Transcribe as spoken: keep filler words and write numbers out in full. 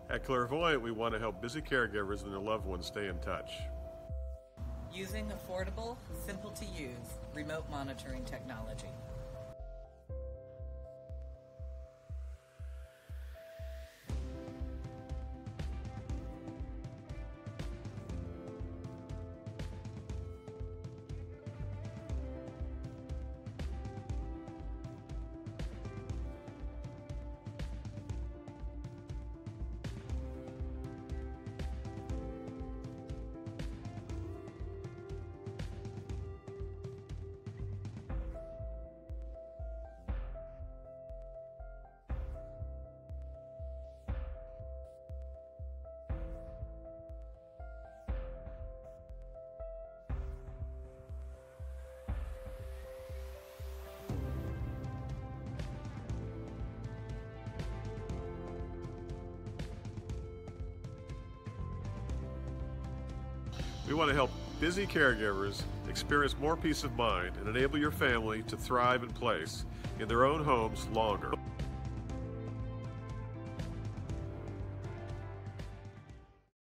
At Clairvoyant, we want to help busy caregivers and their loved ones stay in touch. Using affordable, simple to use, remote monitoring technology. We want to help busy caregivers experience more peace of mind and enable your family to thrive in place in their own homes longer.